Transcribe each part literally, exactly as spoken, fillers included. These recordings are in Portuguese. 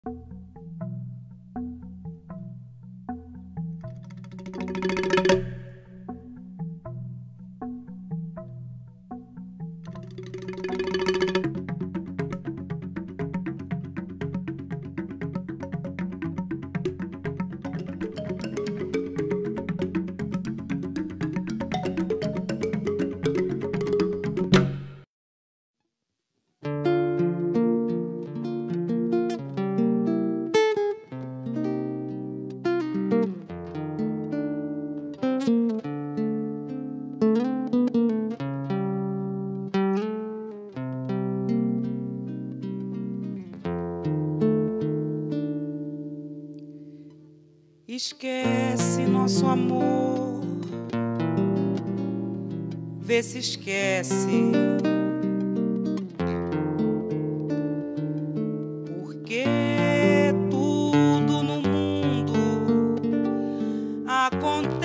Esquece nosso amor, vê se esquece, porque tudo no mundo acontece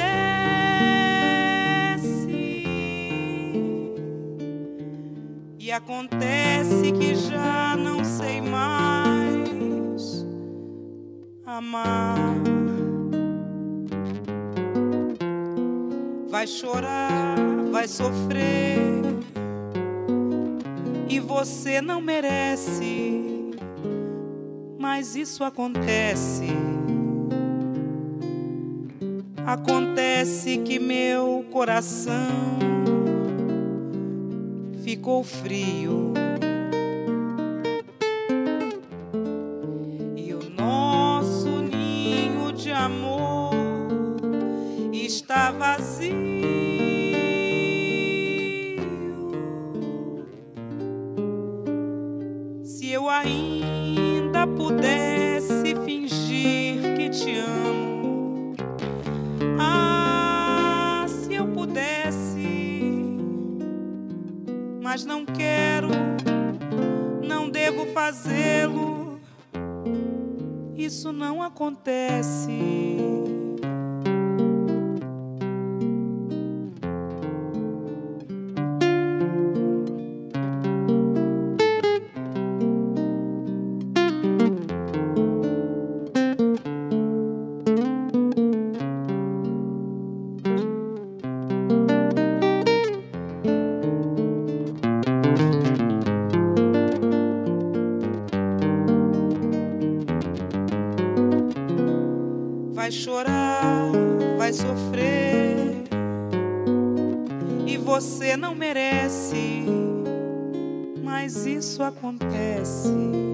e acontece que já não sei mais amar. Vai chorar, vai sofrer, e você não merece, mas isso acontece. Acontece que meu coração ficou frio e o nosso ninho de amor está vazio. Se eu ainda pudesse fingir que te amo, ah, se eu pudesse, mas não quero, não devo fazê-lo, isso não acontece. Vai chorar, vai sofrer, e você não merece, mas isso acontece.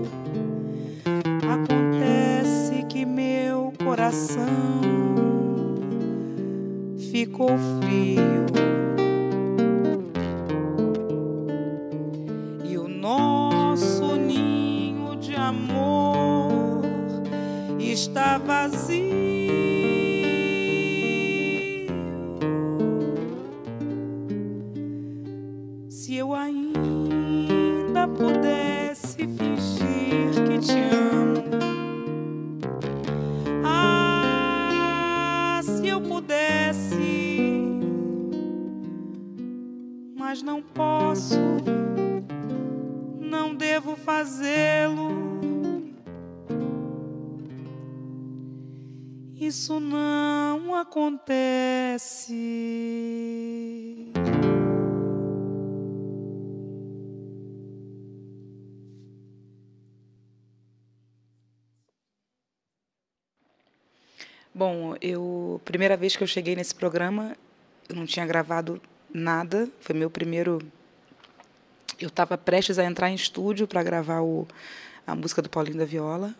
Acontece que meu coração ficou frio e o nosso ninho de amor está vazio. Se eu ainda pudesse fingir que te amo, ah, se eu pudesse, mas não posso, não devo fazê-lo, isso não acontece. Bom, eu, primeira vez que eu cheguei nesse programa, eu não tinha gravado nada, foi meu primeiro. Eu estava prestes a entrar em estúdio para gravar o, a música do Paulinho da Viola.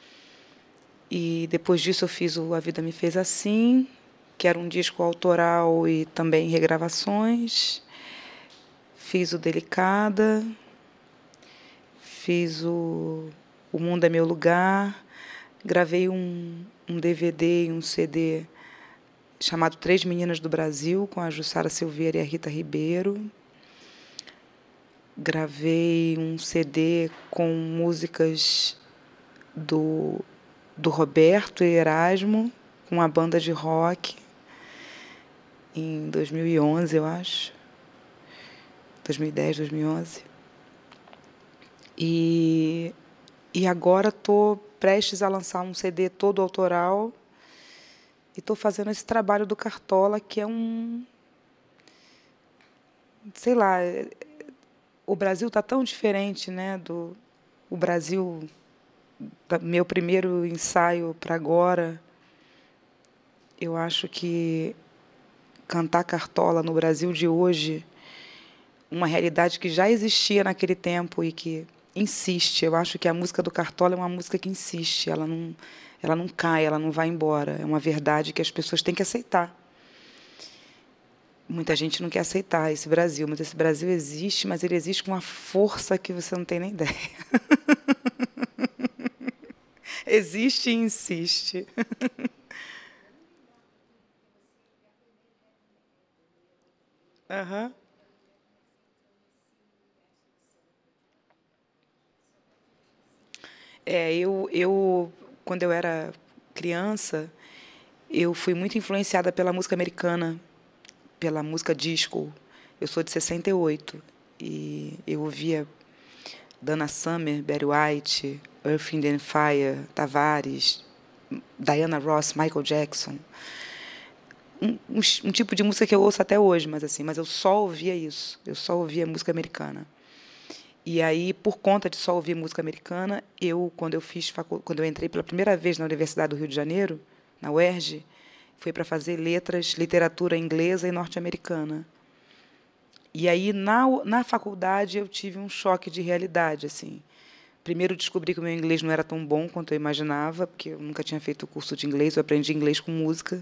E depois disso eu fiz o A Vida Me Fez Assim, que era um disco autoral e também regravações. Fiz o Delicada, fiz o O Mundo é Meu Lugar, gravei um, um D V D e um C D chamado Três Meninas do Brasil, com a Jussara Silveira e a Rita Ribeiro. Gravei um C D com músicas do, do Roberto e Erasmo, com uma banda de rock, em dois mil e onze, eu acho. dois mil e dez, dois mil e onze. E E agora estou prestes a lançar um C D todo autoral e estou fazendo esse trabalho do Cartola, que é um... Sei lá, o Brasil está tão diferente, né, do o Brasil, da meu primeiro ensaio para agora. Eu acho que cantar Cartola no Brasil de hoje, uma realidade que já existia naquele tempo e que insiste. Eu acho que a música do Cartola é uma música que insiste, ela não, ela não cai, ela não vai embora. É uma verdade que as pessoas têm que aceitar. Muita gente não quer aceitar esse Brasil, mas esse Brasil existe, mas ele existe com uma força que você não tem nem ideia. Existe e insiste. Uhum. É, eu, eu, quando eu era criança, eu fui muito influenciada pela música americana, pela música disco. Eu sou de sessenta e oito e eu ouvia Dana Summer, Barry White, Earth, Wind and Fire, Tavares, Diana Ross, Michael Jackson. Um, um, um tipo de música que eu ouço até hoje, mas assim, mas eu só ouvia isso. Eu só ouvia música americana. E aí, por conta de só ouvir música americana, eu, quando eu fiz facu... quando eu entrei pela primeira vez na Universidade do Rio de Janeiro, na U E R J, foi para fazer letras, literatura inglesa e norte-americana. E aí, na, na faculdade, eu tive um choque de realidade, assim. Primeiro, descobri que o meu inglês não era tão bom quanto eu imaginava, porque eu nunca tinha feito curso de inglês, eu aprendi inglês com música.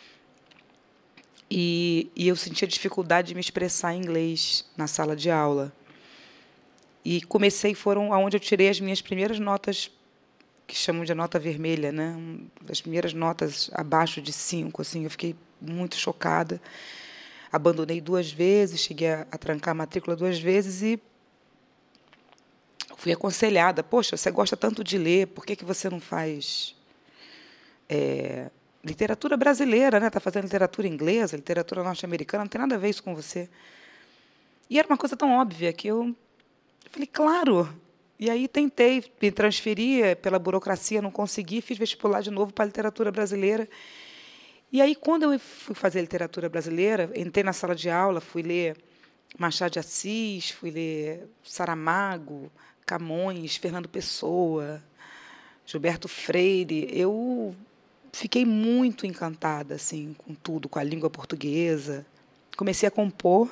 E, e eu sentia dificuldade de me expressar em inglês na sala de aula. E comecei, foram aonde eu tirei as minhas primeiras notas, que chamam de nota vermelha, né? As primeiras notas abaixo de cinco, assim, eu fiquei muito chocada. Abandonei duas vezes, cheguei a, a trancar a matrícula duas vezes e fui aconselhada. Poxa, você gosta tanto de ler, por que que você não faz é, literatura brasileira, né? Está fazendo literatura inglesa, literatura norte-americana, não tem nada a ver isso com você. E era uma coisa tão óbvia que eu falei, claro. E aí tentei me transferir pela burocracia, não consegui, fiz vestibular de novo para a literatura brasileira. E aí, quando eu fui fazer literatura brasileira, entrei na sala de aula, fui ler Machado de Assis, fui ler Saramago, Camões, Fernando Pessoa, Gilberto Freire. Eu fiquei muito encantada assim, com tudo, com a língua portuguesa. Comecei a compor.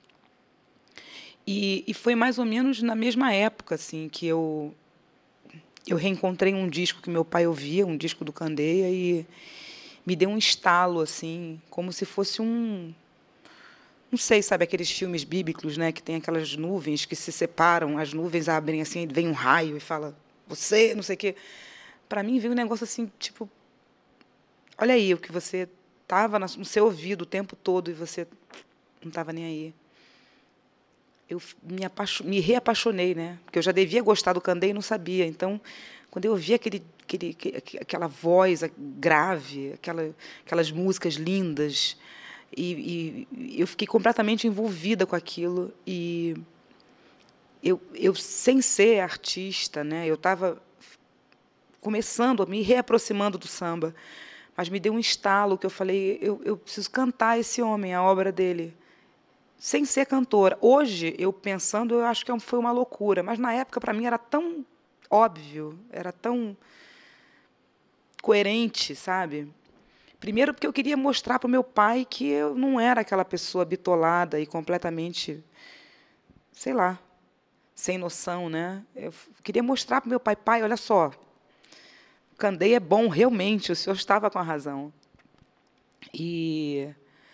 E, e foi mais ou menos na mesma época assim, que eu, eu reencontrei um disco que meu pai ouvia, um disco do Candeia, e me deu um estalo, assim, como se fosse um... Não sei, sabe, aqueles filmes bíblicos, né, que tem aquelas nuvens que se separam, as nuvens abrem assim, vem um raio e fala, você, não sei o quê. Para mim veio um negócio assim, tipo, olha aí, o que você estava no seu ouvido o tempo todo e você não estava nem aí. Eu me, apaixo, me reapaixonei, né? Porque eu já devia gostar do Candeia e não sabia. Então, quando eu ouvi aquele, aquele, aquela voz grave, aquela, aquelas músicas lindas, e, e eu fiquei completamente envolvida com aquilo. E eu, eu sem ser artista, né? Eu estava começando, me reaproximando do samba, mas me deu um estalo que eu falei, eu, eu preciso cantar esse homem, a obra dele, sem ser cantora. Hoje, eu pensando, eu acho que foi uma loucura, mas na época, para mim, era tão óbvio, era tão coerente, sabe? Primeiro, porque eu queria mostrar para o meu pai que eu não era aquela pessoa bitolada e completamente, sei lá, sem noção, né? Eu queria mostrar para o meu pai, pai, olha só, Candeia é bom, realmente, o senhor estava com a razão. E...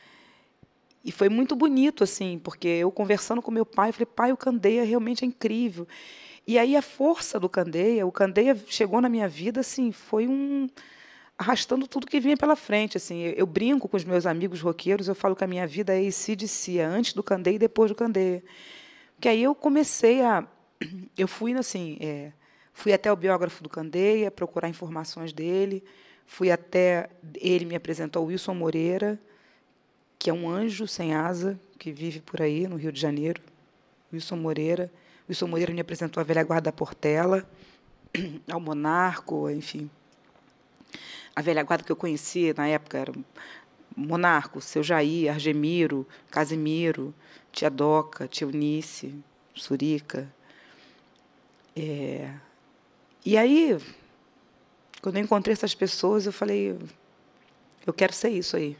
E foi muito bonito, assim, porque eu conversando com meu pai, eu falei, pai, o Candeia realmente é incrível. E aí a força do Candeia, o Candeia chegou na minha vida, assim, foi um arrastando tudo que vinha pela frente, assim. Eu, eu brinco com os meus amigos roqueiros, eu falo que a minha vida é A C/D C, é antes do Candeia e depois do Candeia. Porque aí eu comecei a, eu fui assim, é, fui até o biógrafo do Candeia procurar informações dele, fui até ele me apresentou o Wilson Moreira, que é um anjo sem asa, que vive por aí, no Rio de Janeiro, Wilson Moreira. Wilson Moreira me apresentou a velha guarda Portela. ao Monarco, enfim. A velha guarda que eu conhecia na época era Monarco, Seu Jair, Argemiro, Casimiro, Tia Doca, Tia Eunice, Surica. É... E aí, quando eu encontrei essas pessoas, eu falei, eu quero ser isso aí.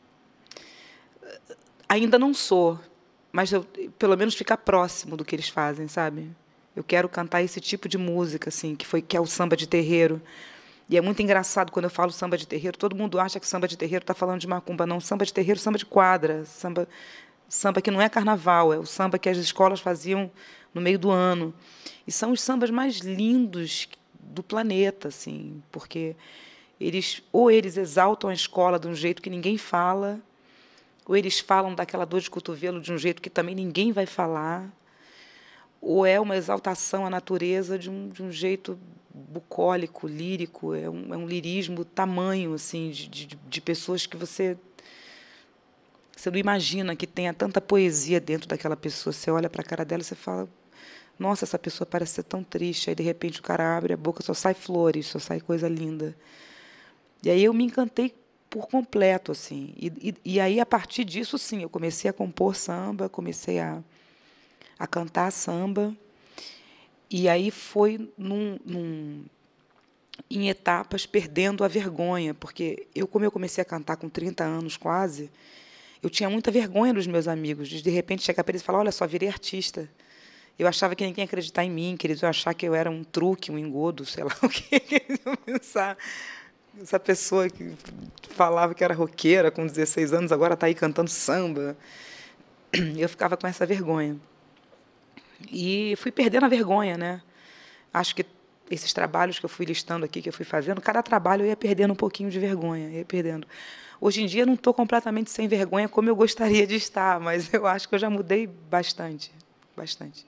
Ainda não sou, mas eu, pelo menos ficar próximo do que eles fazem, sabe? Eu quero cantar esse tipo de música, assim, que foi que é o samba de terreiro. E é muito engraçado quando eu falo samba de terreiro, todo mundo acha que samba de terreiro está falando de macumba. Não, samba de terreiro, samba de quadra, samba, samba que não é carnaval, é o samba que as escolas faziam no meio do ano. E são os sambas mais lindos do planeta, assim, porque eles ou eles exaltam a escola de um jeito que ninguém fala, ou eles falam daquela dor de cotovelo de um jeito que também ninguém vai falar, ou é uma exaltação à natureza de um, de um jeito bucólico, lírico, é um, é um lirismo tamanho, assim, de, de, de pessoas que você, você não imagina que tenha tanta poesia dentro daquela pessoa. Você olha para a cara dela e você fala, nossa, essa pessoa parece ser tão triste. Aí, de repente, o cara abre a boca, só sai flores, só sai coisa linda. E aí eu me encantei por completo, assim. E, e, e aí, a partir disso, sim, eu comecei a compor samba, comecei a, a cantar samba. E aí foi num, num, em etapas, perdendo a vergonha, porque eu, como eu comecei a cantar com trinta anos quase, eu tinha muita vergonha dos meus amigos, de, de repente chegar para eles e falar, olha só, virei artista. Eu achava que ninguém ia acreditar em mim, que eles iam achar que eu era um truque, um engodo, sei lá o que, que eles iam pensar. Essa pessoa que falava que era roqueira com dezesseis anos, agora está aí cantando samba. Eu ficava com essa vergonha. E fui perdendo a vergonha, né? Acho que esses trabalhos que eu fui listando aqui, que eu fui fazendo, cada trabalho eu ia perdendo um pouquinho de vergonha, ia perdendo. Hoje em dia, não estou completamente sem vergonha como eu gostaria de estar, mas eu acho que eu já mudei bastante, bastante.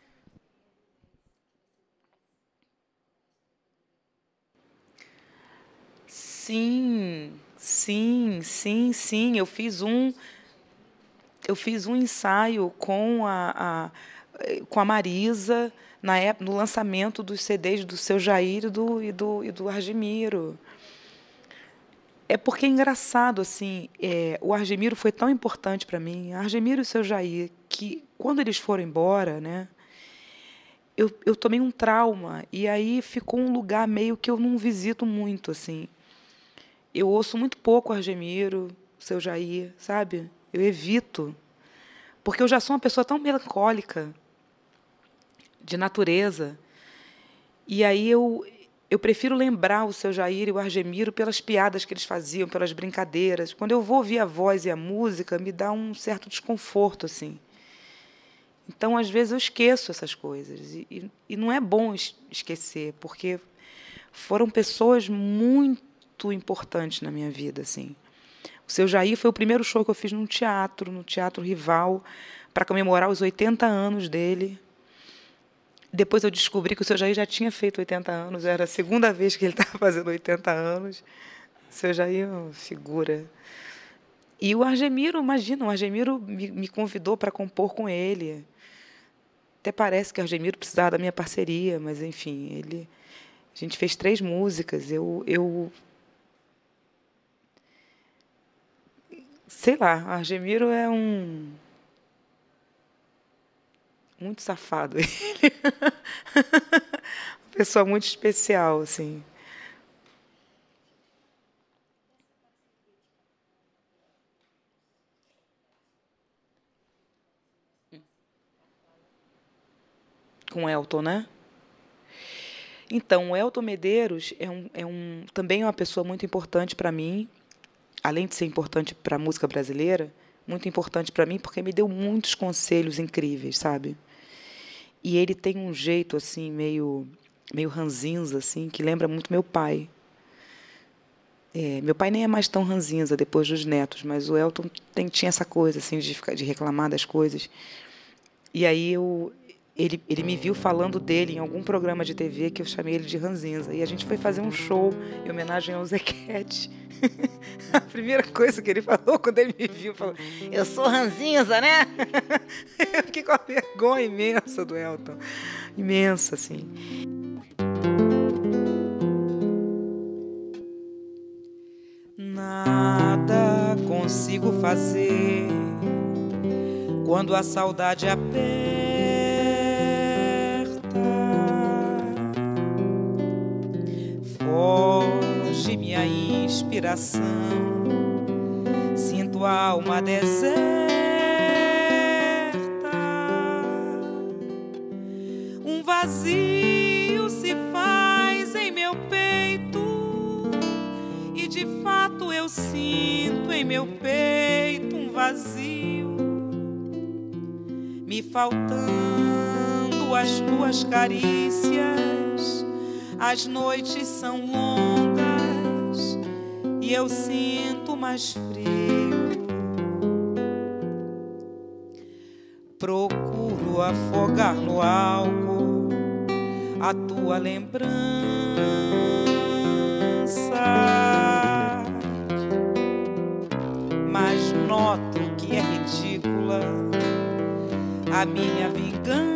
Sim, sim, sim, sim. Eu fiz um, eu fiz um ensaio com a, a com a Marisa na época, no lançamento dos C Ds do Seu Jair e do, e do, e do Argemiro. É porque é engraçado, assim, é, o Argemiro foi tão importante para mim, Argemiro e o Seu Jair, que quando eles foram embora, né, eu, eu tomei um trauma, e aí ficou um lugar meio que eu não visito muito, assim. Eu ouço muito pouco o Argemiro, o Seu Jair, sabe? Eu evito, porque eu já sou uma pessoa tão melancólica, de natureza, e aí eu, eu prefiro lembrar o Seu Jair e o Argemiro pelas piadas que eles faziam, pelas brincadeiras. Quando eu vou ouvir a voz e a música, me dá um certo desconforto, assim. Então, às vezes, eu esqueço essas coisas. E, e, e não é bom esquecer, porque foram pessoas muito importantes na minha vida, assim. O Seu Jair foi o primeiro show que eu fiz num teatro, no Teatro Rival, para comemorar os oitenta anos dele. Depois eu descobri que o Seu Jair já tinha feito oitenta anos, era a segunda vez que ele estava fazendo oitenta anos. O Seu Jair é uma figura. E o Argemiro, imagina, o Argemiro me, me convidou para compor com ele. Até parece que o Argemiro precisava da minha parceria, mas, enfim, ele, a gente fez três músicas. Eu, eu sei lá, o Argemiro é um muito safado. Ele uma pessoa muito especial, assim. Com o Elton, né? Então, o Elton Medeiros é um, é um, também é uma pessoa muito importante para mim, além de ser importante para a música brasileira, muito importante para mim porque me deu muitos conselhos incríveis, sabe? E ele tem um jeito assim meio meio ranzinza assim, que lembra muito meu pai. É, meu pai nem é mais tão ranzinza depois dos netos, mas o Elton tem, tinha essa coisa assim de ficar, de reclamar das coisas. E aí eu ele, ele me viu falando dele em algum programa de T V que eu chamei ele de ranzinza. E a gente foi fazer um show em homenagem ao Zequete. A primeira coisa que ele falou quando ele me viu, falou, eu sou ranzinza, né? Eu fiquei com a vergonha imensa do Elton. Imensa, assim. nada consigo fazer quando a saudade aperta. Foge minha inspiração, sinto a alma deserta. Um vazio se faz em meu peito e de fato eu sinto em meu peito um vazio, me faltando as tuas carícias. As noites são longas e eu sinto mais frio. Procuro afogar no álcool a tua lembrança, mas noto que é ridícula a minha vingança.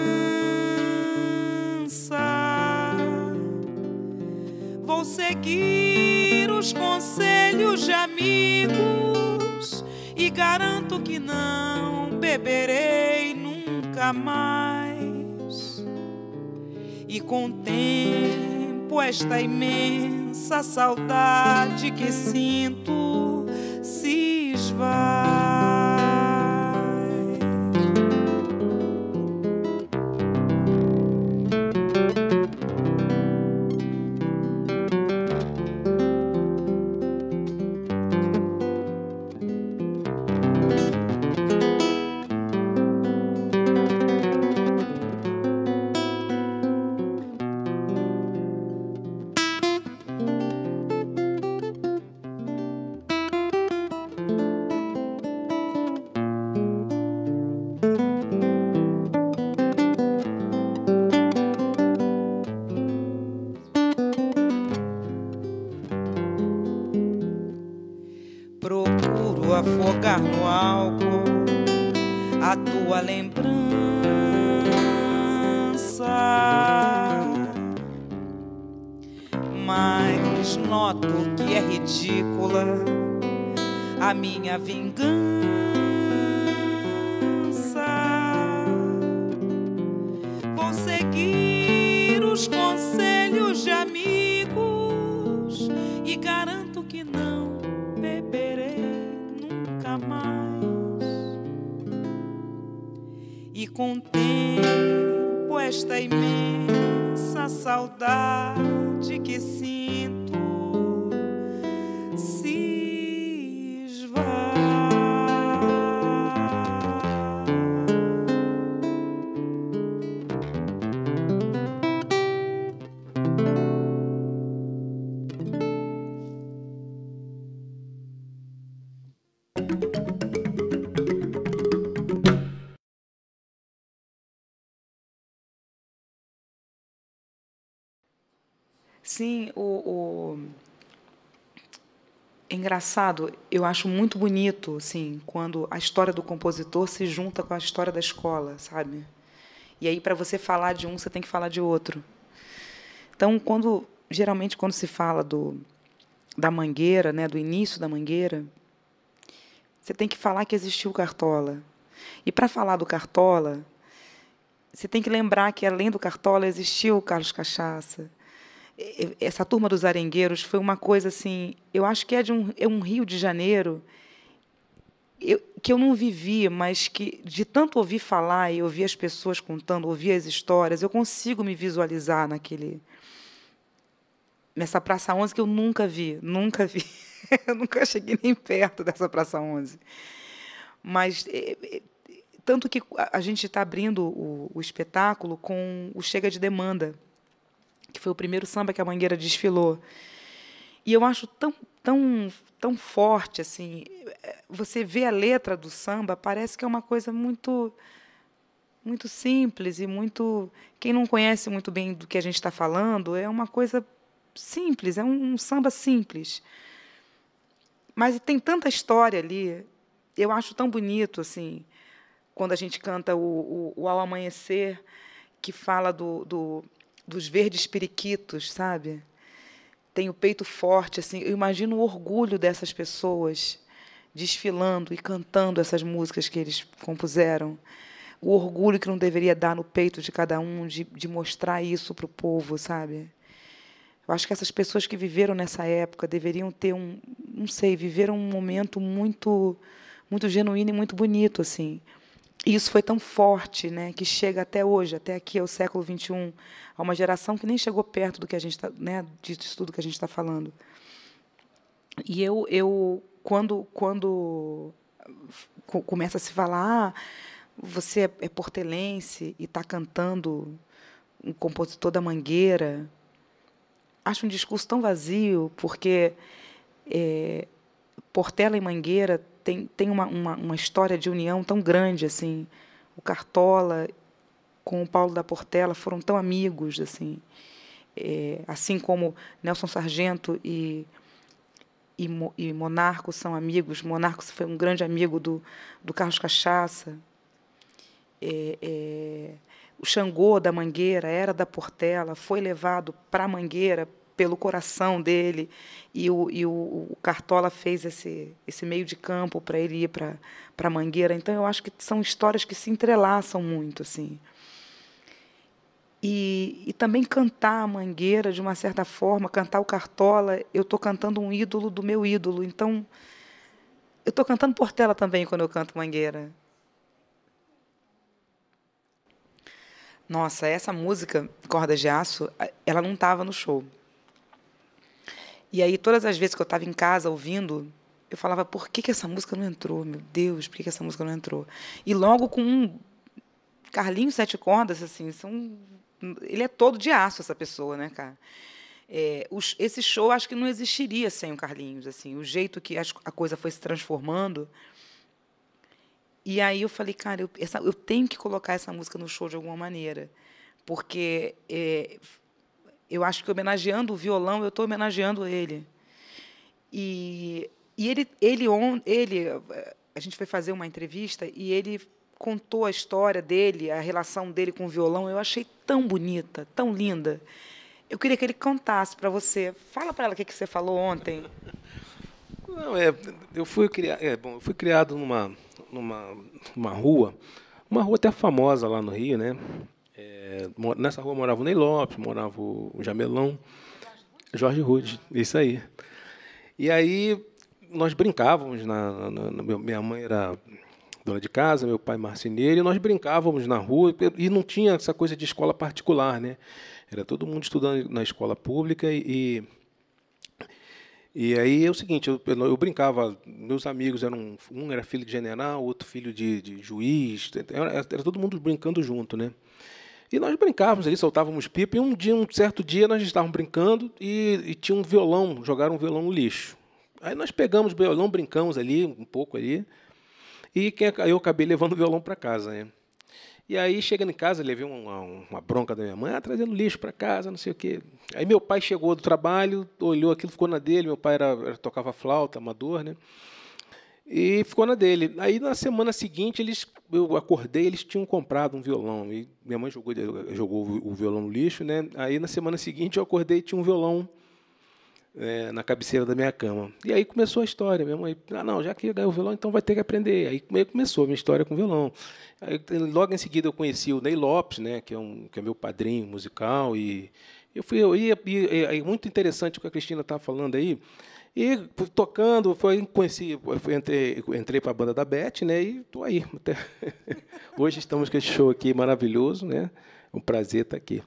Vou seguir os conselhos de amigos e garanto que não beberei nunca mais. E com o tempo esta imensa saudade que sinto se esvai. Procuro afogar no álcool a tua lembrança, mas noto que é ridícula a minha vingança. Vou seguir os conselhos de amigos e garanto que não beberei nunca mais. E com o tempo esta imensa saudade que sinto se esvai. Sim, o, o... é engraçado, eu acho muito bonito, assim, quando a história do compositor se junta com a história da escola, sabe? E aí, para você falar de um, você tem que falar de outro. Então, quando geralmente quando se fala do da Mangueira, né, do início da Mangueira, você tem que falar que existiu o Cartola. E para falar do Cartola, você tem que lembrar que além do Cartola existiu o Carlos Cachaça. Essa turma dos arengueiros foi uma coisa assim, eu acho que é de um, é um Rio de Janeiro eu, que eu não vivi, mas que de tanto ouvir falar e ouvir as pessoas contando, ouvir as histórias, eu consigo me visualizar naquele nessa Praça onze que eu nunca vi, nunca vi, eu nunca cheguei nem perto dessa Praça onze, mas é, é, tanto que a gente está abrindo o, o espetáculo com o Chega de Demanda, que foi o primeiro samba que a Mangueira desfilou. E eu acho tão, tão, tão forte, assim, você vê a letra do samba, parece que é uma coisa muito, muito simples e muito... Quem não conhece muito bem do que a gente está falando, é uma coisa simples, é um, um samba simples. Mas tem tanta história ali, eu acho tão bonito, assim, quando a gente canta o, o, o Ao Amanhecer, que fala do... do dos verdes periquitos, sabe? têm o peito forte, assim, eu imagino o orgulho dessas pessoas desfilando e cantando essas músicas que eles compuseram. O orgulho que não deveria dar no peito de cada um, de, de mostrar isso para o povo, sabe? Eu acho que essas pessoas que viveram nessa época deveriam ter um, não sei, viveram um momento muito, muito genuíno e muito bonito, assim. E isso foi tão forte, né, que chega até hoje, até aqui, ao século vinte e um, a uma geração que nem chegou perto do que a gente está, né, disso tudo que a gente está falando. E eu, eu quando, quando começa a se falar, ah, você é, é portelense e está cantando um compositor da Mangueira, acho um discurso tão vazio, porque é, Portela e Mangueira tem, tem uma, uma, uma história de união tão grande, assim. O Cartola com o Paulo da Portela foram tão amigos, assim, é, assim como Nelson Sargento e, e, e Monarco são amigos. Monarco foi um grande amigo do, do Carlos Cachaça. É, é, o Xangô da Mangueira era da Portela, foi levado para a Mangueira pelo coração dele, e o, e o, o Cartola fez esse, esse meio de campo para ele ir para a Mangueira. Então, eu acho que são histórias que se entrelaçam muito, assim. E, e também cantar a Mangueira, de uma certa forma, cantar o Cartola, eu estou cantando um ídolo do meu ídolo. Então, eu estou cantando Portela também quando eu canto Mangueira. Nossa, essa música, Cordas de Aço, ela não estava no show. E aí, todas as vezes que eu estava em casa ouvindo, eu falava, por que, que essa música não entrou? Meu Deus, por que, que essa música não entrou? E logo com um Carlinhos Sete Cordas, assim, são, ele é todo de aço, essa pessoa, né, cara? É, os, esse show, acho que não existiria sem o Carlinhos, assim, o jeito que a, a coisa foi se transformando. E aí eu falei, cara, eu, essa, eu tenho que colocar essa música no show de alguma maneira, porque é, eu acho que homenageando o violão, eu estou homenageando ele. E, e ele, ele, ele, a gente foi fazer uma entrevista e ele contou a história dele, a relação dele com o violão. Eu achei tão bonita, tão linda. Eu queria que ele contasse para você. Fala para ela o que, que você falou ontem. Não, é, eu fui criado, é, bom, eu fui criado numa, numa, numa rua, uma rua até famosa lá no Rio, né? É, nessa rua morava o Ney Lopes, morava o Jamelão, Jorge Rude, isso aí. E aí nós brincávamos, na, na, na, minha mãe era dona de casa, meu pai marceneiro, e nós brincávamos na rua, e não tinha essa coisa de escola particular, né? Era todo mundo estudando na escola pública, e, e aí é o seguinte, eu, eu brincava, meus amigos eram, um era filho de general, outro filho de, de juiz, era, era todo mundo brincando junto, né? E nós brincávamos ali, soltávamos pipa, e um dia, um certo dia, nós estávamos brincando e, e tinha um violão, jogaram um violão no lixo. Aí nós pegamos o violão, brincamos ali, um pouco ali, e quem, eu acabei levando o violão para casa, né? E aí, chegando em casa, levei uma, uma bronca da minha mãe, ah, trazendo lixo para casa, não sei o quê. Aí meu pai chegou do trabalho, olhou aquilo, ficou na dele, meu pai era, era, tocava flauta, amador, né? E ficou na dele. Aí, na semana seguinte, eles, eu acordei, eles tinham comprado um violão. E minha mãe jogou, jogou o violão no lixo, né? Aí, na semana seguinte, eu acordei e tinha um violão é, na cabeceira da minha cama. E aí começou a história. Minha mãe, ah, não, já que ganhou o violão, então vai ter que aprender. Aí começou a minha história com o violão. Aí, logo em seguida, eu conheci o Ney Lopes, né? Que é, um, que é meu padrinho musical. E eu fui, eu ia, e, e, muito interessante o que a Cristina estava falando aí. E tocando, foi, conheci, foi, entrei, entrei para a banda da Beth, né? E estou aí. Até hoje estamos com esse show aqui maravilhoso, né? É um prazer estar aqui.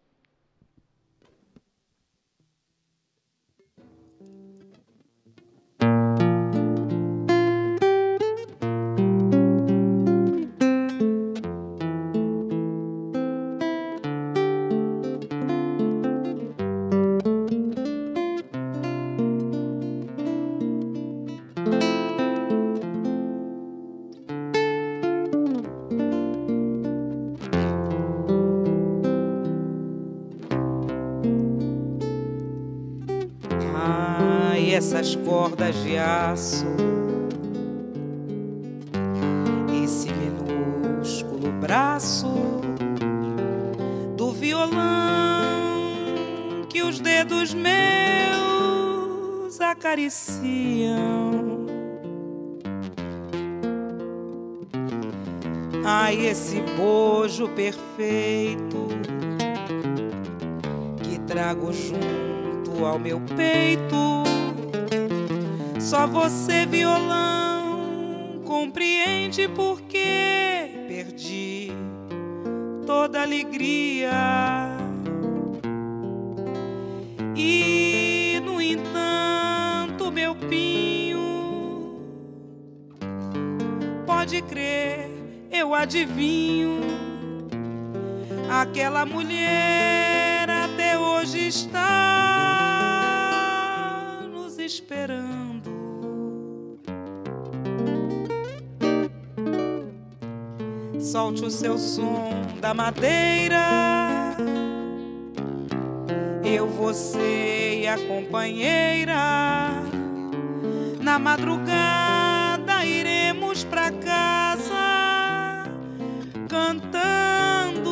Essas cordas de aço, esse minúsculo braço do violão que os dedos meus acariciam. Ai, esse bojo perfeito que trago junto ao meu peito, só você, violão, compreende por que perdi toda alegria. E, no entanto, meu pinho, pode crer, eu adivinho, aquela mulher até hoje está nos esperando. Solte o seu som da madeira, eu, você e a companheira. Na madrugada iremos pra casa cantando.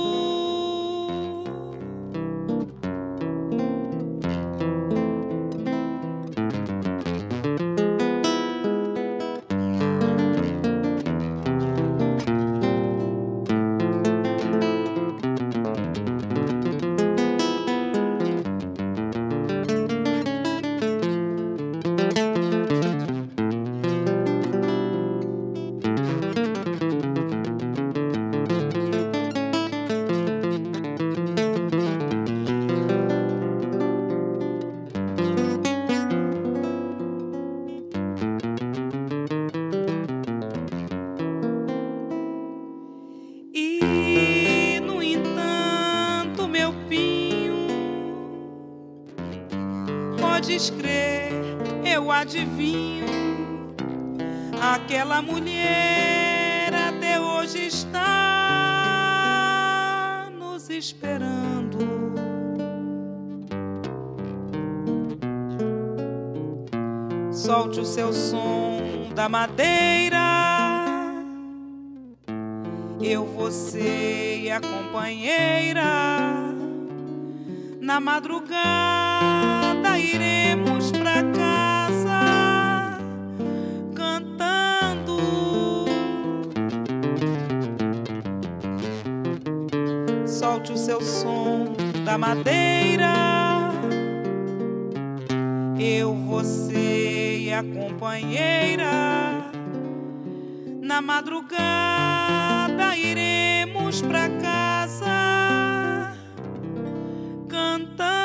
Podes crer, eu adivinho, aquela mulher até hoje está nos esperando. Solte o seu som da madeira, eu, você e a companheira. Na madrugada iremos pra casa cantando. Solte o seu som da madeira, eu, você e a companheira. Na madrugada iremos pra casa cantando.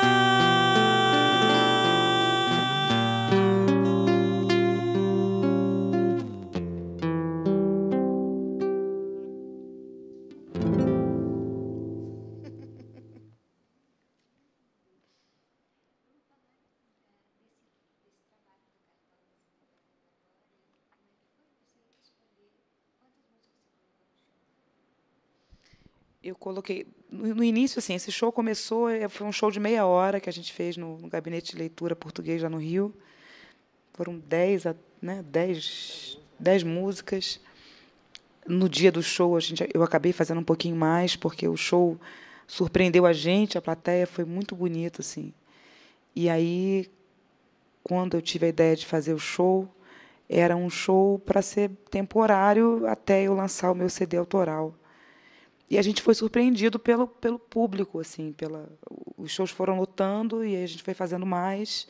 Eu coloquei, no, no início, assim, esse show começou, foi um show de meia hora que a gente fez no, no Gabinete de Leitura Português, lá no Rio. Foram dez, né, dez, dez músicas. No dia do show, a gente, eu acabei fazendo um pouquinho mais, porque o show surpreendeu a gente, a plateia foi muito bonito, assim. E aí, quando eu tive a ideia de fazer o show, era um show para ser temporário até eu lançar o meu C D autoral. E a gente foi surpreendido pelo, pelo público, assim, pela, os shows foram lotando e a gente foi fazendo mais.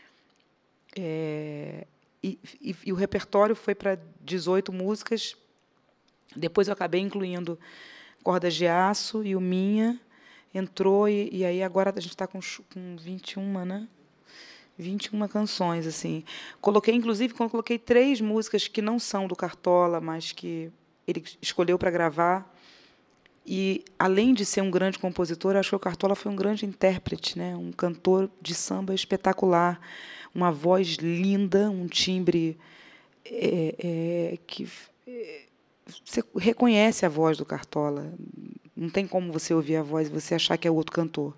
É, e, e, e o repertório foi para dezoito músicas. Depois eu acabei incluindo Cordas de Aço e o Minha. Entrou, e, e aí agora a gente está com, com vinte e uma, né? vinte e uma canções, assim. Coloquei, inclusive, quando coloquei três músicas que não são do Cartola, mas que ele escolheu para gravar. E, além de ser um grande compositor, acho que o Cartola foi um grande intérprete, né? Um cantor de samba espetacular, uma voz linda, um timbre é, é, que é, você reconhece a voz do Cartola. Não tem como você ouvir a voz e você achar que é outro cantor.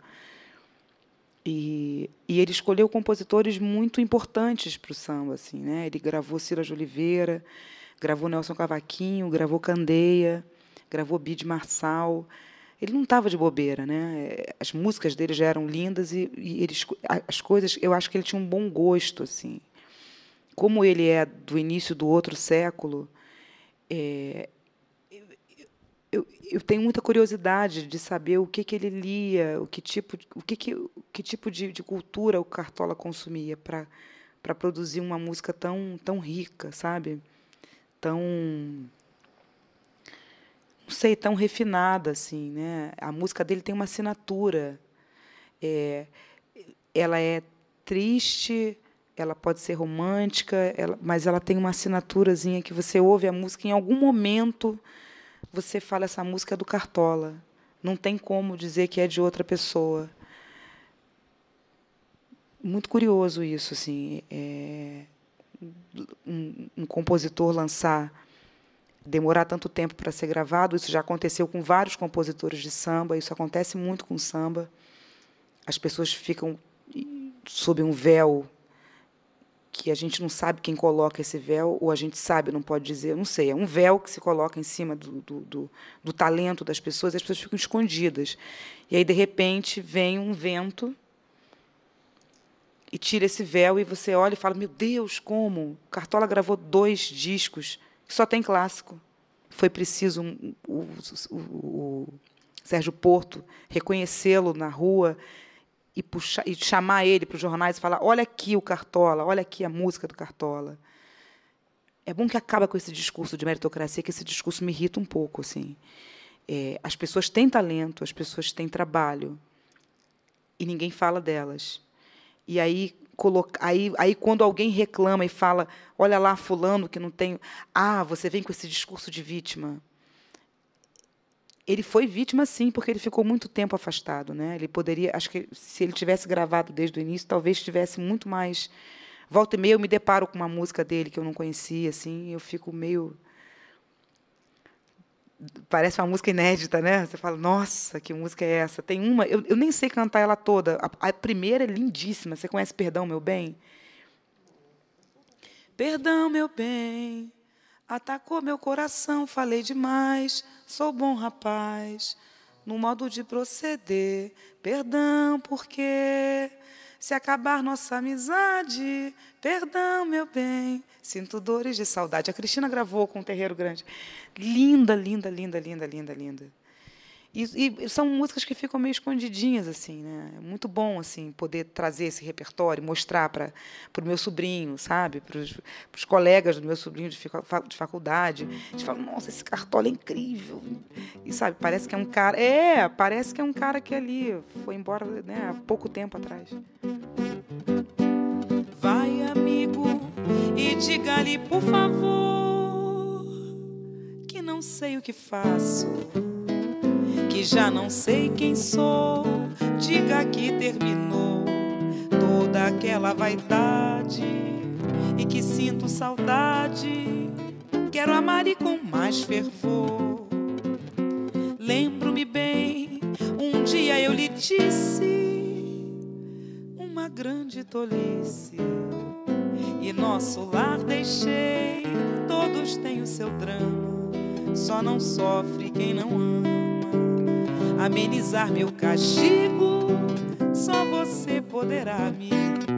E, e ele escolheu compositores muito importantes para o samba, assim, né? Ele gravou Cira de Oliveira, gravou Nelson Cavaquinho, gravou Candeia, gravou Bide Marçal, ele não estava de bobeira, né? As músicas dele já eram lindas e, e ele, as coisas, eu acho que ele tinha um bom gosto, assim. Como ele é do início do outro século, é, eu, eu tenho muita curiosidade de saber o que, que ele lia, o que tipo, o que, que, o que tipo de, de cultura o Cartola consumia para para produzir uma música tão tão rica, sabe? Tão, não sei, tão refinada assim, né? A música dele tem uma assinatura. É, ela é triste, ela pode ser romântica, ela, mas ela tem uma assinaturazinha que você ouve a música em algum momento você fala essa música é do Cartola. Não tem como dizer que é de outra pessoa. Muito curioso isso, assim, é, um, um compositor lançar, demorar tanto tempo para ser gravado. Isso já aconteceu com vários compositores de samba. Isso acontece muito com samba. As pessoas ficam sob um véu que a gente não sabe quem coloca esse véu, ou a gente sabe, não pode dizer, eu não sei, é um véu que se coloca em cima do, do, do, do talento das pessoas, e as pessoas ficam escondidas. E aí, de repente, vem um vento e tira esse véu, e você olha e fala, meu Deus, como? Cartola gravou dois discos que só tem clássico. Foi preciso um, o, o, o Sérgio Porto reconhecê-lo na rua e, puxar, e chamar ele para os jornais e falar, olha aqui o Cartola, olha aqui a música do Cartola. É bom que acaba com esse discurso de meritocracia, que esse discurso me irrita um pouco. Assim. É, as pessoas têm talento, as pessoas têm trabalho, e ninguém fala delas. E aí, coloca, aí, aí quando alguém reclama e fala, olha lá, fulano, que não tem... Ah, você vem com esse discurso de vítima. Ele foi vítima, sim, porque ele ficou muito tempo afastado, né? Ele poderia, acho que se ele tivesse gravado desde o início, talvez tivesse muito mais. Volta e meia eu me deparo com uma música dele que eu não conhecia, assim, e eu fico meio, parece uma música inédita, né? Você fala, nossa, que música é essa? Tem uma, eu, eu nem sei cantar ela toda. A, a primeira é lindíssima. Você conhece Perdão, Meu Bem? Perdão, meu bem. Atacou meu coração, falei demais, sou bom rapaz, no modo de proceder. Perdão, porque se acabar nossa amizade, perdão, meu bem, sinto dores de saudade. A Cristina gravou com o Terreiro Grande. Linda, linda, linda, linda, linda, linda. E, e são músicas que ficam meio escondidinhas, assim, né? É muito bom, assim, poder trazer esse repertório, mostrar para para o meu sobrinho, sabe? Para os colegas do meu sobrinho de, de faculdade. Eles falam, nossa, esse Cartola é incrível. E, sabe, parece que é um cara... É, parece que é um cara que ali foi embora, né, há pouco tempo atrás. Vai, amigo, e diga-lhe, por favor, que não sei o que faço, que já não sei quem sou, diga que terminou toda aquela vaidade e que sinto saudade, quero amar e com mais fervor. Lembro-me bem, um dia eu lhe disse uma grande tolice, e nosso lar deixei, todos têm o seu drama, só não sofre quem não ama. Amenizar meu castigo, só você poderá, amigo.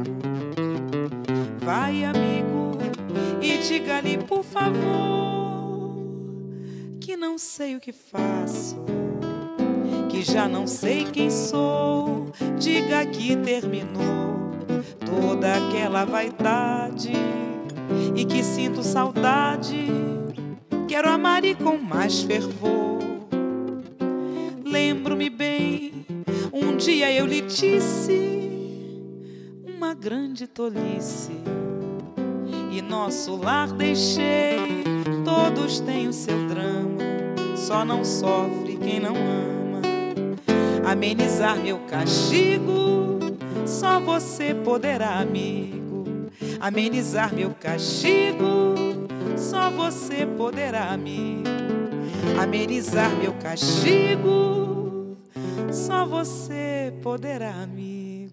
Vai, amigo, e diga-lhe, por favor, que não sei o que faço, que já não sei quem sou, diga que terminou toda aquela vaidade e que sinto saudade, quero amar e com mais fervor. Lembro-me bem, um dia eu lhe disse uma grande tolice, e nosso lar deixei, todos têm o seu drama, só não sofre quem não ama. Amenizar meu castigo, só você poderá, amigo. Amenizar meu castigo, só você poderá, amigo. Amenizar meu castigo, só você poderá, amigo.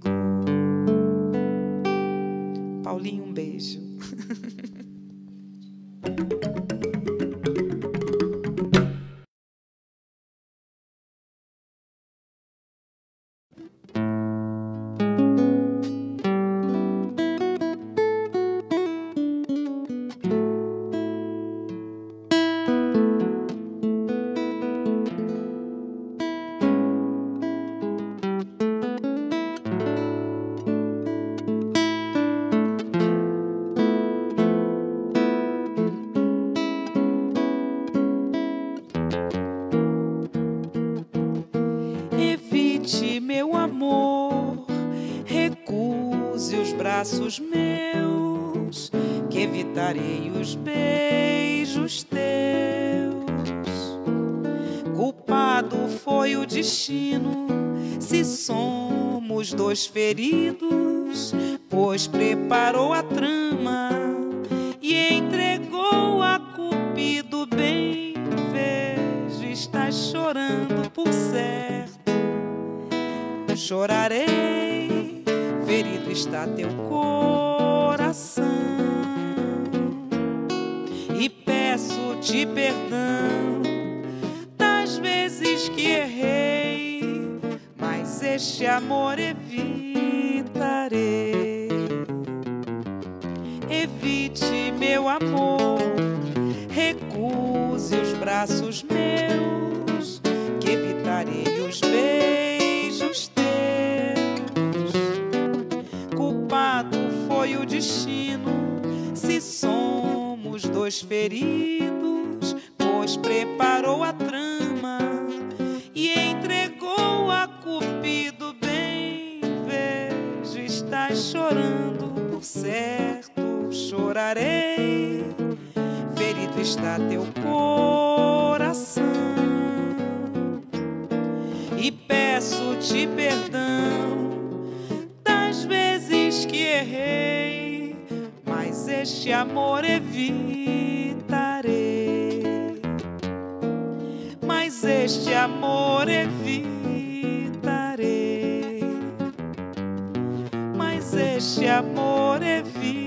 Paulinho, um beijo. braços meus, que evitarei os beijos teus. Culpado foi o destino, se somos dois feridos, pois preparou a trama e entregou a Cupido. Bem vejo, estás chorando por certo. Chorarei, ferido está teu coração, e peço-te perdão das vezes que errei, mas este amor evitarei. Evite, meu amor, recuse os braços meus, que evitarei os beijos teus. Culpado foi o destino, se somos dois feridos, pois preparou a trama e entregou a Cupido. Bem vejo, estás chorando por certo. Chorarei, ferido está teu coração, e peço-te perdão das vezes que errei, mas este amor evitarei. Mas este amor evitarei. Mas este amor evitarei.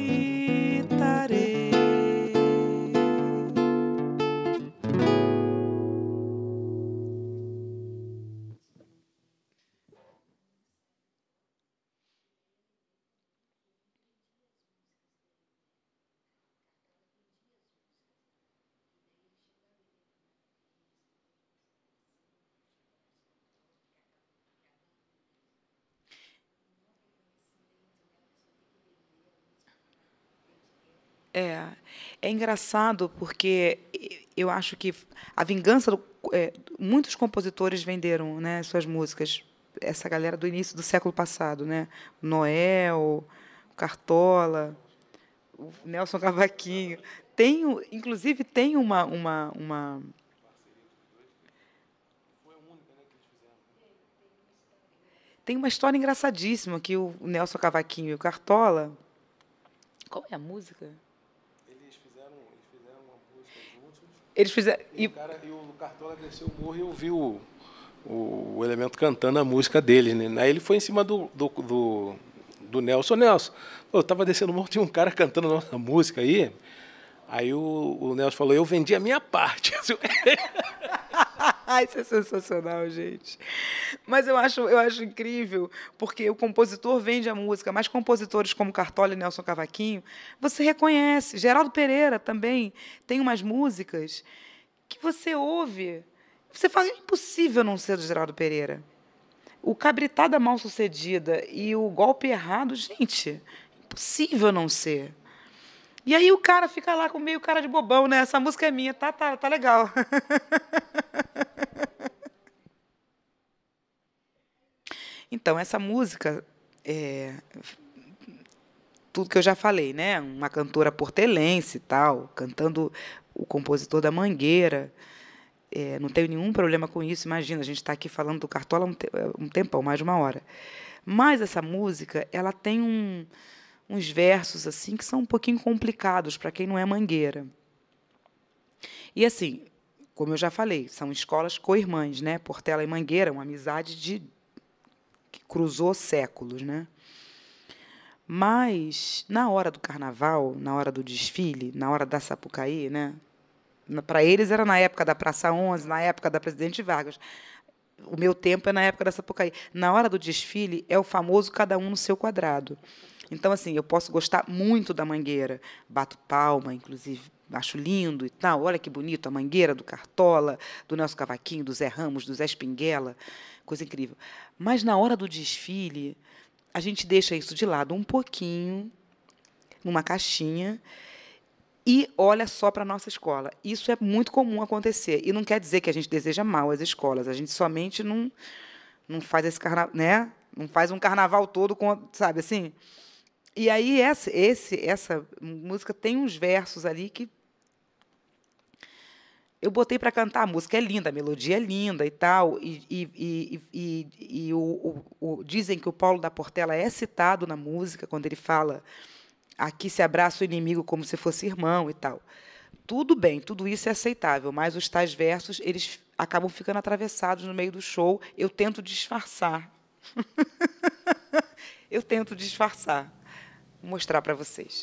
É, é engraçado porque eu acho que a vingança, do, é, muitos compositores venderam, né, suas músicas, essa galera do início do século passado, né, Noel, Cartola, o Nelson Cavaquinho. Tem, inclusive tem uma, uma, uma tem uma história engraçadíssima que o Nelson Cavaquinho e o Cartola. Qual é a música? Eles fizeram. E, o, cara, e o Cartola desceu o morro e ouviu o, o, o Elemento cantando a música deles, né? Aí ele foi em cima do, do, do, do Nelson. Nelson, eu estava descendo o morro, tinha um cara cantando a nossa música aí. Aí o, o Nelson falou, eu vendi a minha parte. Isso é sensacional, gente. Mas eu acho, eu acho incrível, porque o compositor vende a música, mas compositores como Cartola e Nelson Cavaquinho, você reconhece. Geraldo Pereira também tem umas músicas que você ouve, você fala, é impossível não ser do Geraldo Pereira. O Cabritada Mal Sucedida e o Golpe Errado, gente, impossível não ser. E aí o cara fica lá com meio cara de bobão, né? Essa música é minha, tá, tá, tá legal. Então, essa música, é, tudo que eu já falei, né? Uma cantora portelense e tal, cantando o compositor da Mangueira. É, não tenho nenhum problema com isso, imagina, a gente está aqui falando do Cartola um, te um tempão, mais de uma hora. Mas essa música, ela tem um, uns versos assim que são um pouquinho complicados para quem não é mangueira. E assim, como eu já falei, são escolas co-irmãs, né? Portela e Mangueira, uma amizade de que cruzou séculos, né? Mas na hora do carnaval, na hora do desfile, na hora da Sapucaí, né? Para eles era na época da Praça onze, na época da Presidente Vargas. O meu tempo é na época da Sapucaí. Na hora do desfile é o famoso cada um no seu quadrado. Então, assim, eu posso gostar muito da Mangueira, bato palma, inclusive, acho lindo e tal. Olha que bonito a Mangueira do Cartola, do Nelson Cavaquinho, do Zé Ramos, do Zé Espinguela, coisa incrível. Mas na hora do desfile, a gente deixa isso de lado um pouquinho, numa caixinha, e olha só para a nossa escola. Isso é muito comum acontecer. E não quer dizer que a gente deseja mal às escolas. A gente somente não, não faz esse carnaval, né? Não faz um carnaval todo com, sabe assim? E aí essa, esse, essa música tem uns versos ali que eu botei para cantar. A música é linda, a melodia é linda e tal. E, e, e, e, e o, o, o, dizem que o Paulo da Portela é citado na música quando ele fala aqui se abraça o inimigo como se fosse irmão e tal. Tudo bem, tudo isso é aceitável, mas os tais versos eles acabam ficando atravessados no meio do show. Eu tento disfarçar. Eu tento disfarçar. Vou mostrar para vocês.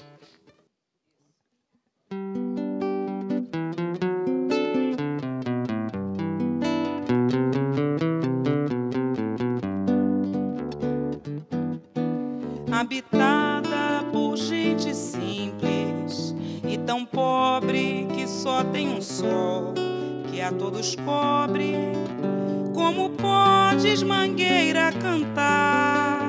Habitada por gente simples e tão pobre que só tem um sol que a todos cobre. Como podes, mangueira, cantar?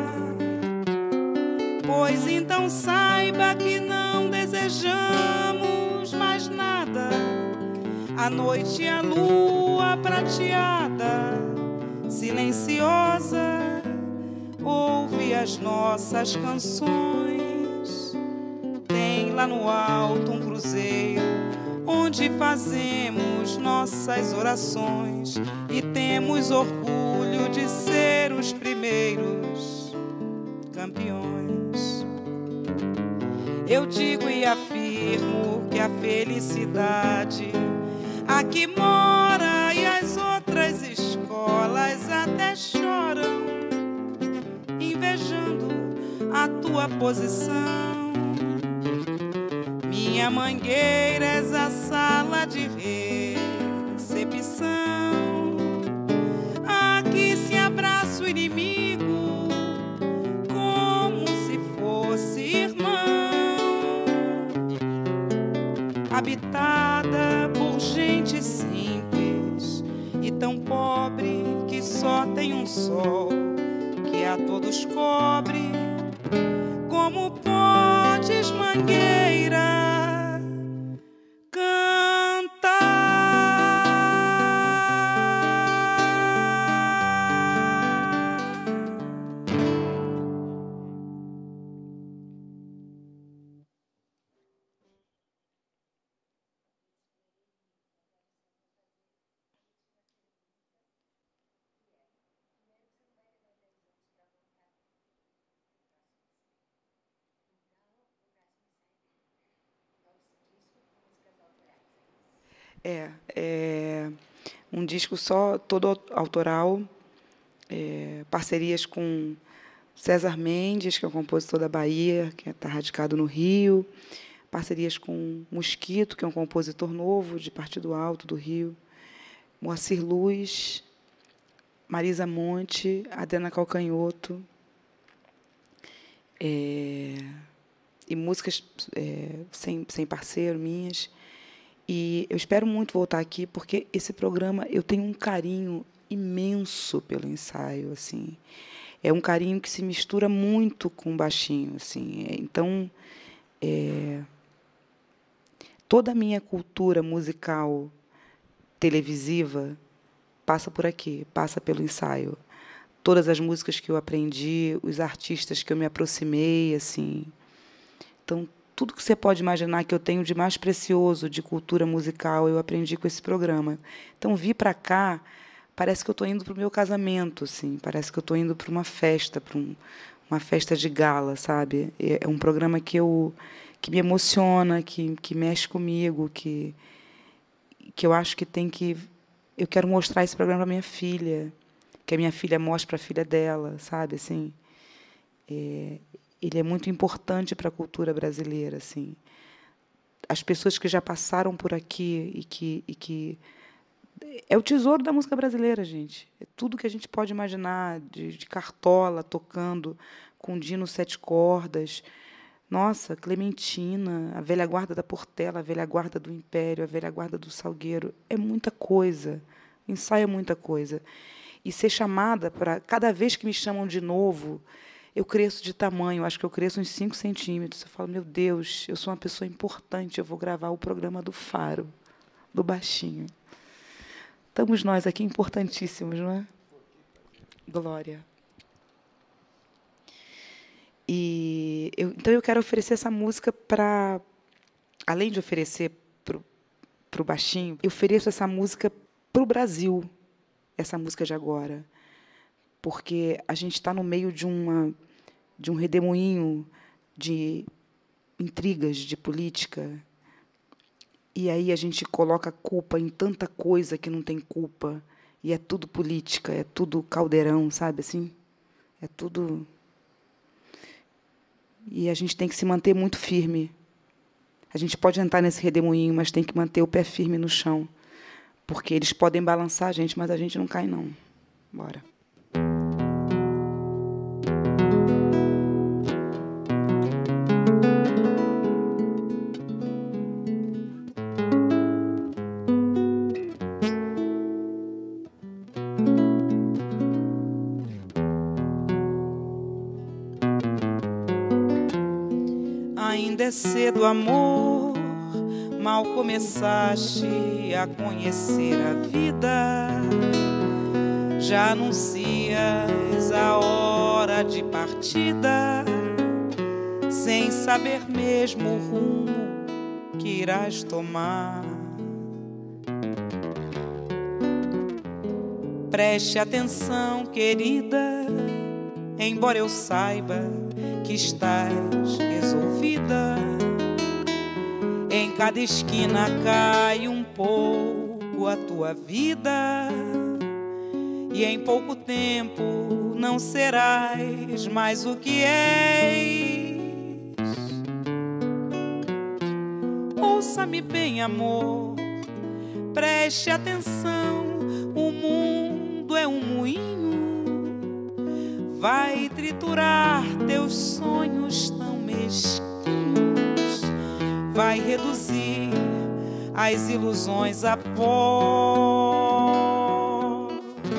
Pois então saiba que não desejamos mais nada. A noite e a lua prateada, silenciosa, ouve as nossas canções. Tem lá no alto um cruzeiro onde fazemos nossas orações e temos orgulho de ser os primeiros campeões. Eu digo e afirmo que a felicidade aqui mora e as outras escolas até choram invejando a tua posição. Minha mangueira és a sala de recepção. Aqui se abraça o inimigo como se fosse irmão. Habitada por gente simples e tão pobre que só tem um sol que a todos cobre. Como podes, mangueira, cantar? É, é um disco só, todo autoral, é, parcerias com César Mendes, que é um compositor da Bahia, que está radicado no Rio, parcerias com Mosquito, que é um compositor novo, de Partido Alto do Rio, Moacir Luz, Marisa Monte, Adriana Calcanhoto, é, e músicas é, sem, sem parceiro, minhas. E eu espero muito voltar aqui, porque esse programa eu tenho um carinho imenso pelo ensaio, assim. É um carinho que se mistura muito com o baixinho, assim. Então, é, toda a minha cultura musical televisiva passa por aqui, passa pelo ensaio. Todas as músicas que eu aprendi, os artistas que eu me aproximei, assim. Então, tudo que você pode imaginar que eu tenho de mais precioso de cultura musical, eu aprendi com esse programa. Então, vir para cá, parece que eu estou indo para o meu casamento, assim, parece que eu estou indo para uma festa, para um, uma festa de gala, sabe? É um programa que, eu, que me emociona, que, que mexe comigo, que, que eu acho que tem que... Eu quero mostrar esse programa para minha filha, que a minha filha mostre para a filha dela, sabe? Assim, é, ele é muito importante para a cultura brasileira, assim. As pessoas que já passaram por aqui e que, e que é o tesouro da música brasileira, gente. É tudo que a gente pode imaginar, de, de Cartola tocando com Dino sete cordas. Nossa, Clementina, a velha guarda da Portela, a velha guarda do Império, a velha guarda do Salgueiro. É muita coisa. Ensaio é muita coisa. E ser chamada para... Cada vez que me chamam de novo, eu cresço de tamanho, acho que eu cresço uns cinco centímetros. Eu falo, meu Deus, eu sou uma pessoa importante, eu vou gravar o programa do Faro, do Baixinho. Estamos nós aqui importantíssimos, não é? Glória. E eu, então eu quero oferecer essa música para, além de oferecer para o baixinho, eu ofereço essa música para o Brasil, essa música de agora, porque a gente está no meio de uma de um redemoinho de intrigas de política, e aí a gente coloca culpa em tanta coisa que não tem culpa, e é tudo política, é tudo caldeirão, sabe assim? É tudo... E a gente tem que se manter muito firme. A gente pode entrar nesse redemoinho, mas tem que manter o pé firme no chão, porque eles podem balançar a gente, mas a gente não cai, não. Bora. Ainda é cedo, amor, mal começaste a conhecer a vida, já anuncias a hora de partida, sem saber mesmo o rumo que irás tomar. Preste atenção, querida, embora eu saiba que estás resolvida. Em cada esquina cai um pouco a tua vida, e em pouco tempo não serás mais o que és. Ouça-me bem, amor, preste atenção, o mundo é um moinho, vai triturar teus sonhos tão mesquinhos, vai reduzir as ilusões a pó.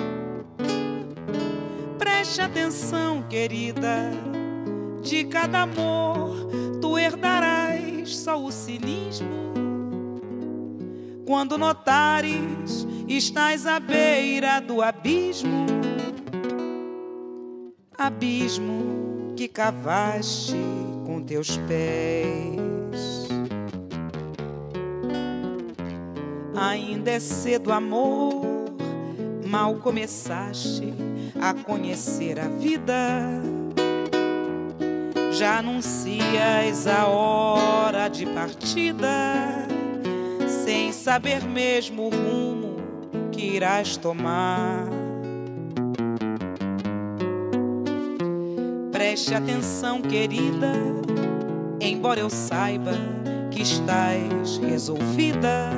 Preste atenção, querida, de cada amor tu herdarás só o cinismo. Quando notares, estás à beira do abismo, abismo que cavaste com teus pés. Ainda é cedo, amor, mal começaste a conhecer a vida, já anuncias a hora de partida, sem saber mesmo o rumo que irás tomar. Preste atenção, querida, embora eu saiba que estás resolvida.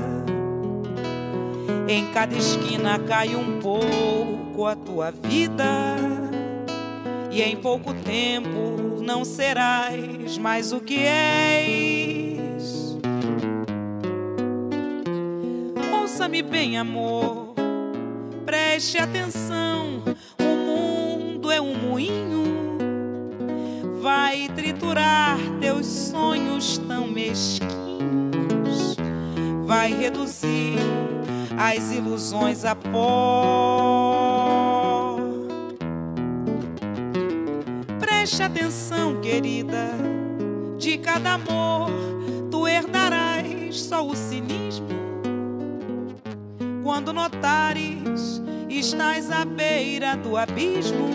Em cada esquina cai um pouco a tua vida, e em pouco tempo não serás mais o que és. Ouça-me bem, amor, preste atenção, o mundo é um moinho, vai triturar teus sonhos tão mesquinhos, vai reduzir as ilusões a pó. Preste atenção, querida, de cada amor tu herdarás só o cinismo. Quando notares, estás à beira do abismo,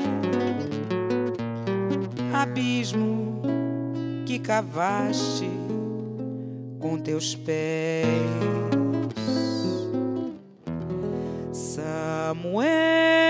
abismo que cavaste com teus pés. Samuel.